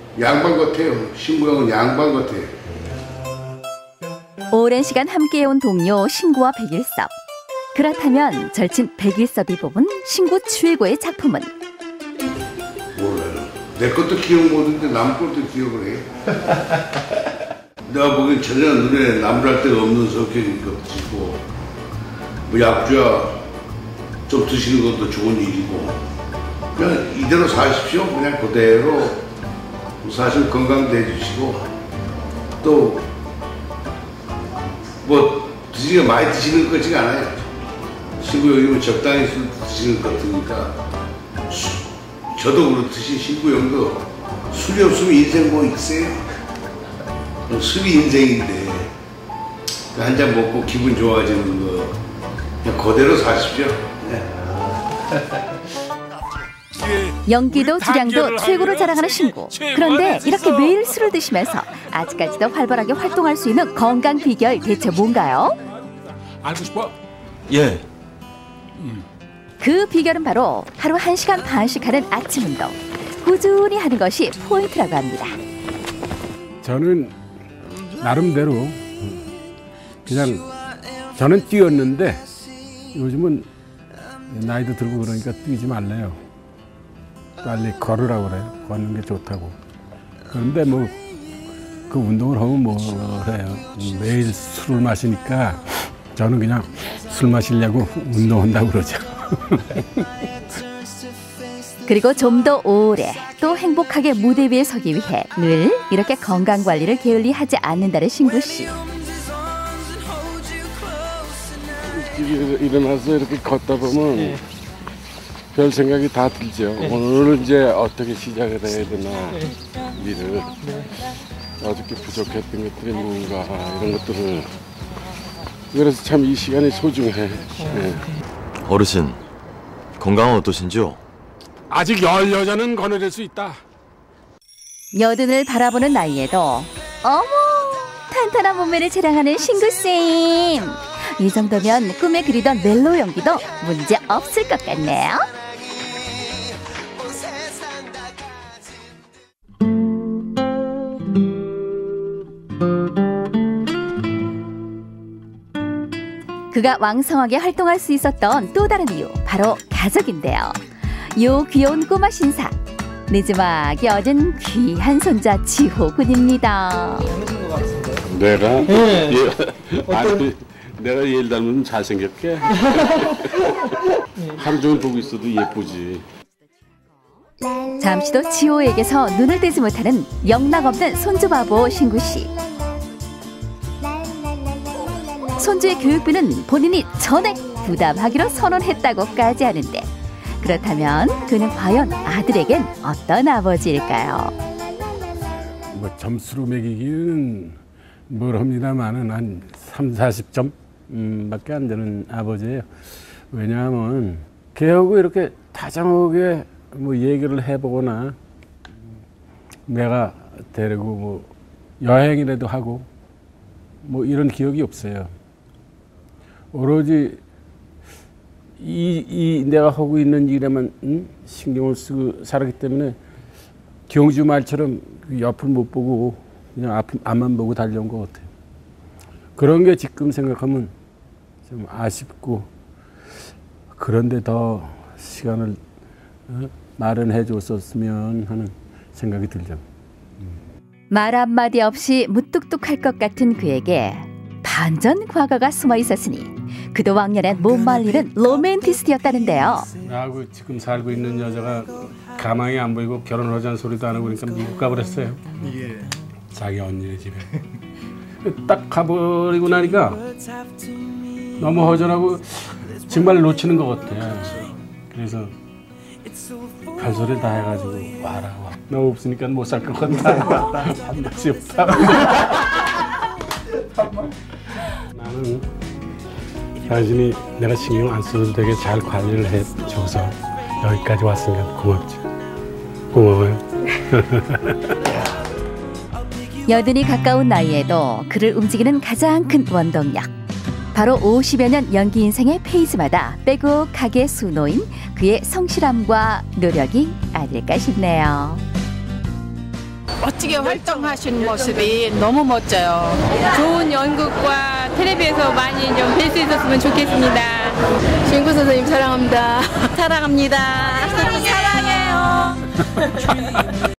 양반 같아요. 신구형은 양반 같아요. 오랜 시간 함께해온 동료 신구와 백일섭. 그렇다면 절친 백일섭이 뽑은 신구 최고의 작품은? 몰라요. 내 것도 기억 못하는데 남 것도 기억을 해. 내가 보기엔 전혀 눈에 나무랄 데가 없는 성격인 것이고, 뭐 약주야 좀 드시는 것도 좋은 일이고, 그냥 이대로 사십시오. 그냥 그대로 사실 건강도 해주시고, 또 뭐 드시는 거 많이 드시는 것 같지가 않아요. 신구 형님은 적당히 술 드시는 것 같으니까, 저도 그렇듯이 신구 형도 술이 없으면 인생 뭐 있어요? 술이 인생인데 한 잔 먹고 기분 좋아지는 거 그냥 그대로 사십시오. 네. 연기도 주량도 최고로 자랑하는 신구. 그런데 이렇게 매일 술을 드시면서 아직까지도 활발하게 활동할 수 있는 건강 비결 대체 뭔가요? 알고 싶어? 예. 그 비결은 바로 하루 1시간 반씩 하는 아침 운동. 꾸준히 하는 것이 포인트라고 합니다. 저는 나름대로 그냥 저는 뛰었는데 요즘은 나이도 들고 그러니까 뛰지 말래요. 빨리 걸으라고 그래요. 걷는 게 좋다고. 그런데 뭐 그 운동을 하면 뭐 해요. 매일 술을 마시니까 저는 그냥 술 마시려고 운동한다고 그러죠. 그리고 좀 더 오래 또 행복하게 무대 위에 서기 위해 늘 이렇게 건강관리를 게을리하지 않는다는 신구 씨. 일어나서 이렇게 걷다 보면 별 생각이 다 들죠. 오늘은 이제 어떻게 시작을 해야 되나 일을. 어저께 부족했던 것들이 뭔가 이런 것들을. 그래서 참 이 시간이 소중해. 어르신, 건강은 어떠신지요? 아직 여자는 거느릴 수 있다. 여든을 바라보는 나이에도 어머 탄탄한 몸매를 자랑하는 신구쌤. 이 정도면 꿈에 그리던 멜로 연기도 문제 없을 것 같네요. 그가 왕성하게 활동할 수 있었던 또 다른 이유, 바로 가족인데요. 요 귀여운 꼬마 신사, 늦지막이 얻은 귀한 손자 지호군입니다. 내가? 네. 아니, 내가 얘를 닮으면 잘생겼게? 하루 종일 보고 있어도 예쁘지. 잠시도 지호에게서 눈을 떼지 못하는 영락없는 손주바보 신구씨. 손주의 교육비는 본인이 전액 부담하기로 선언했다고까지 하는데, 그렇다면 그는 과연 아들에겐 어떤 아버지일까요? 뭐 점수로 매기기는 뭘 합니다만은 한 30, 40점 밖에 안 되는 아버지예요. 왜냐하면 걔하고 이렇게 다정하게 뭐 얘기를 해보거나 내가 데리고 뭐 여행이라도 하고 뭐 이런 기억이 없어요. 오로지 내가 하고 있는 일에만 신경을 쓰고 살았기 때문에 경주 말처럼 옆을 못 보고 그냥 앞만 보고 달려온 것 같아요. 그런 게 지금 생각하면 좀 아쉽고, 그런데 더 시간을 마련해 줬었으면 하는 생각이 들죠. 말 한마디 없이 무뚝뚝할 것 같은 그에게 반전 과거가 숨어 있었으니 그도 왕년엔 못 말리는 로맨티스트였다는데요. 나하고 지금 살고 있는 여자가 가망이 안 보이고 결혼을 하자는 소리도 안 하고 그러니까 미국 가버렸어요. 자기 언니네 집에. 딱 가버리고 나니까 너무 허전하고 정말 놓치는 것 같아. 그래서 별소리를 다 해가지고 와라고. 너 없으니까 못 살 것 같다. 한 맛이 없다. 나는 당신이 내가 신경 안 써도 되게 잘 관리를 해줘서 여기까지 왔으니까 고맙지. 고마워요. 여든이 가까운 나이에도 그를 움직이는 가장 큰 원동력, 바로 50여 년 연기 인생의 페이지마다 빼곡하게 수놓인 그의 성실함과 노력이 아닐까 싶네요. 멋지게 활동하신 모습이 너무 멋져요. 좋은 연극과 텔레비에서 많이 좀 뵐 수 있었으면 좋겠습니다. 신구 선생님 사랑합니다. 사랑합니다. 사랑해요.